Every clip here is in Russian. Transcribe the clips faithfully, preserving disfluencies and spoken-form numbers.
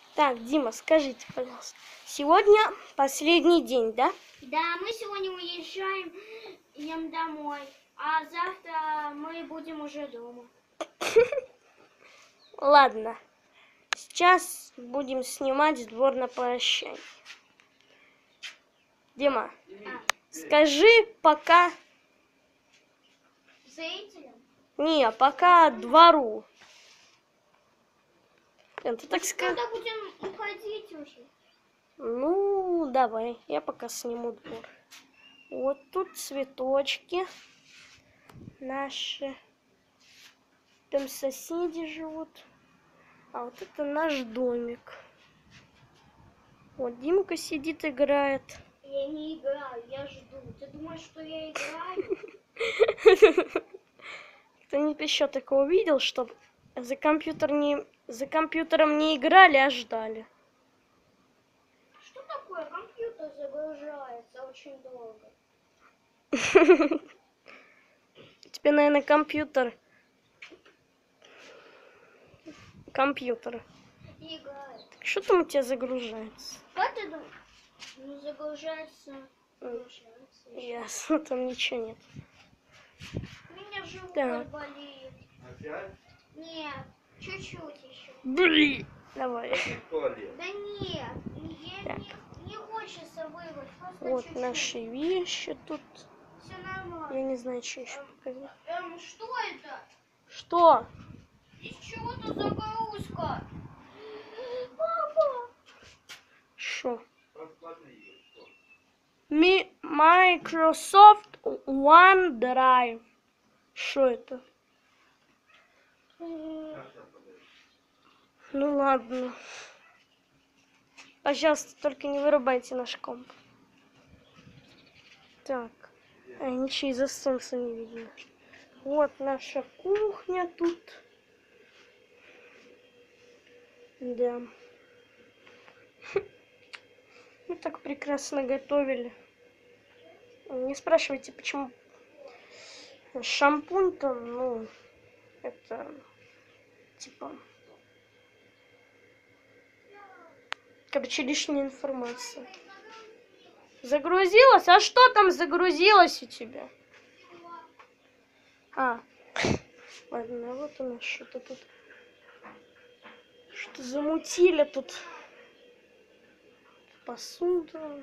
Так, Дима, скажите, пожалуйста, сегодня последний день, да? Да, мы сегодня уезжаем ем домой, а завтра мы будем уже дома. Ладно, сейчас будем снимать двор на прощание. Дима, А, скажи пока... зрителям? Не, пока двору. Ты так скажи. Когда будем уходить уже? Ну, давай, я пока сниму двор. Вот тут цветочки наши. Там соседи живут. А вот это наш домик. Вот Димка сидит, играет. Я не играю, я жду. Ты думаешь, что я играю? Кто-нибудь еще такого видел, чтобы за, компьютер не... за компьютером не играли, а ждали? Что такое? Компьютер загружается очень долго. Тебе, наверное, компьютер... Компьютер. Играет. Что там у тебя загружается? Как ты думаешь? Ну, загружается. Загружается. Ясно, там ничего нет. У меня живот Так. болит. Опять? Нет, чуть-чуть еще. Блин. Давай. В туалет. Да нет, я Так. не, не хочется вырвать, просто Вот чуть-чуть. наши вещи тут. Все нормально. Я не знаю, что еще показать. Эм, что это? Что? Из чего-то загрузка. Папа! Что? Посмотри, что. Ми Microsoft OneDrive. Что это? Ну ладно. Пожалуйста, только не вырубайте наш комп. Так. А, ничего из-за солнца не видно. Вот наша кухня тут. Да. Мы так прекрасно готовили. Не спрашивайте, почему шампунь-то, ну, это, типа, короче, лишняя информация. Загрузилась? А что там загрузилось у тебя? А, ладно, вот у нас что-то тут. Что замутили тут. Посуду.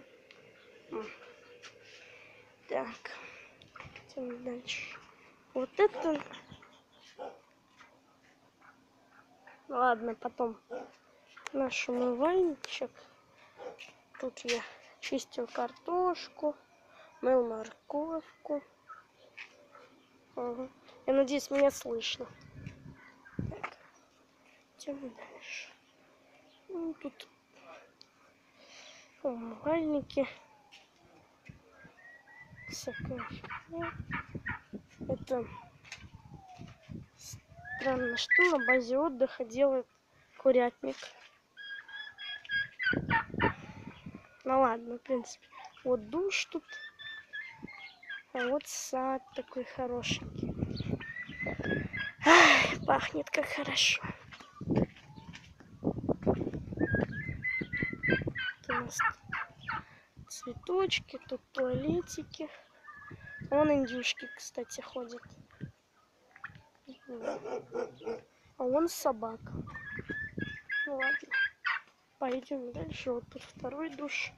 Так, идем дальше. Вот это... Ладно, потом наш умывальничек. Тут я чистил картошку, мыл морковку. Ага. Я надеюсь, меня слышно. Так, идем дальше. Ну, тут умывальники. Всякая фигня. Это странно, что на базе отдыха делает курятник. Ну ладно, в принципе. Вот душ тут. А вот сад такой хорошенький. Ай, пахнет как хорошо. Тут у нас цветочки, тут туалетики. Вон индюшки, кстати, ходят. А вон собака. Ну ладно. Пойдем дальше. Вот тут второй душ.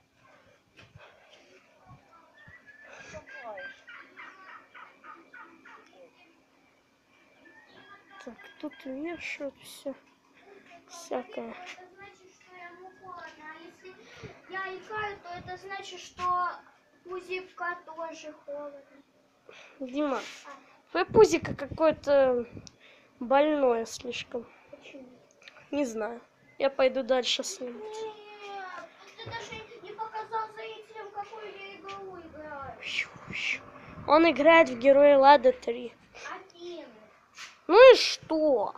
Так, тут вешают все. Всякое. Это значит, что ему холодно. А если я икаю, то это значит, что пузика тоже холодно. Дима, твое пузико какое-то больное слишком. Почему? Не знаю. Я пойду дальше снимать. Нет, ты даже не показал зрителям, какую я игру играю. Он играет в Герои Лада три. Один. Ну и что?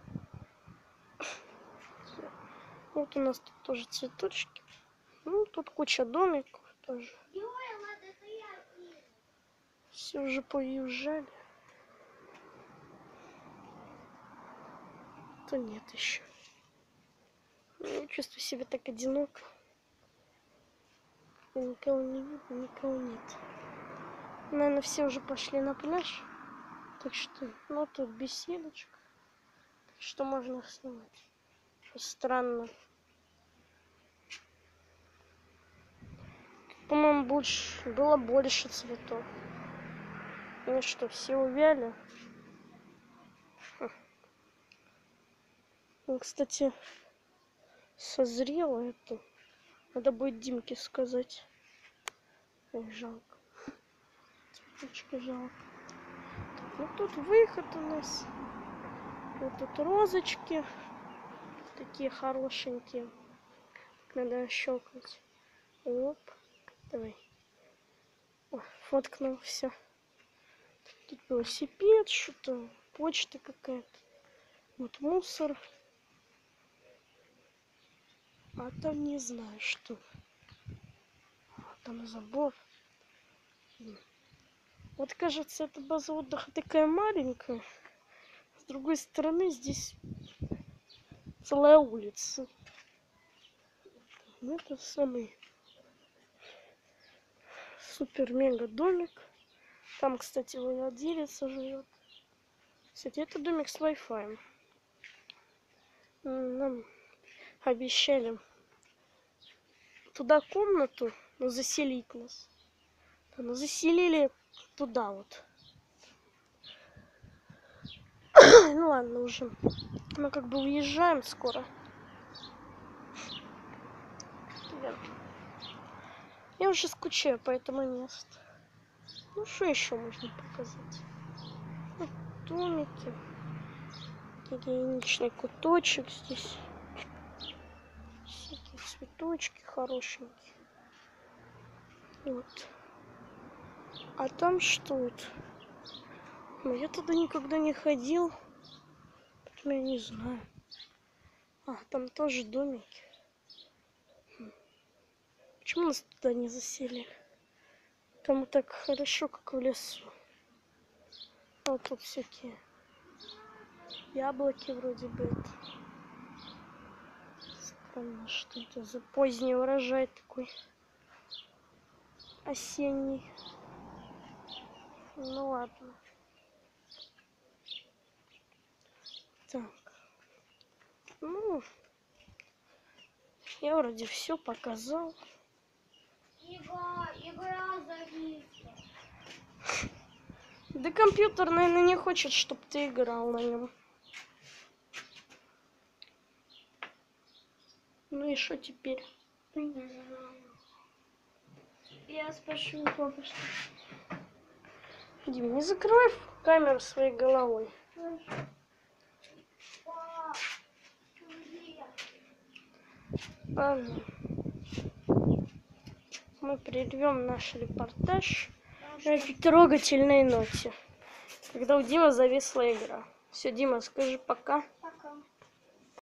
Вот у нас тут тоже цветочки. Ну, тут куча домиков тоже. Герои Лада три один. Все уже поезжали. То нет еще. Я чувствую себя так одиноко. И никого не видно, никого нет. Наверное, все уже пошли на пляж. Так что, ну, тут беседочка. Так что можно снимать. Странно. По-моему, больше, было больше цветов. Ну что, все увяли? Хм. Ну, кстати, созрело это. Надо будет Димке сказать. Ой, жалко. Цветочки жалко. Ну тут выход у нас. Вот тут розочки. Такие хорошенькие. Надо щелкнуть. Оп. Давай. О, фоткнул все. Тут велосипед, что-то. Почта какая-то. Вот мусор. А там не знаю что. Там забор. Вот кажется, эта база отдыха такая маленькая. С другой стороны здесь целая улица. Ну, это самый супер-мега домик. Там, кстати, владелица живет. Кстати, это домик с Wi-Fi. Нам обещали туда комнату, но заселить нас. Но заселили туда вот. Ну ладно уже. Мы как бы уезжаем скоро. Я уже скучаю по этому месту. Ну что еще можно показать? Вот домики. Гигиеничный куточек здесь. Всякие цветочки хорошенькие. Вот. А там что это? Ну, я туда никогда не ходил. Поэтому я не знаю. А, там тоже домики. Почему нас туда не заселили? Там так хорошо, как в лесу. А вот тут всякие яблоки вроде бы это. Странно, что это за поздний урожай такой. Осенний. Ну ладно. Так. Ну, я вроде все показал. Игра, игра зависла. Да компьютер, наверное, не хочет, чтобы ты играл на нем. Ну и что теперь? Я спрошу у папы, что... Дим, не закрывай камеру своей головой. Ладно. Мы прервем наш репортаж на этой трогательной ноте, когда у Димы зависла игра. Все, Дима, скажи пока.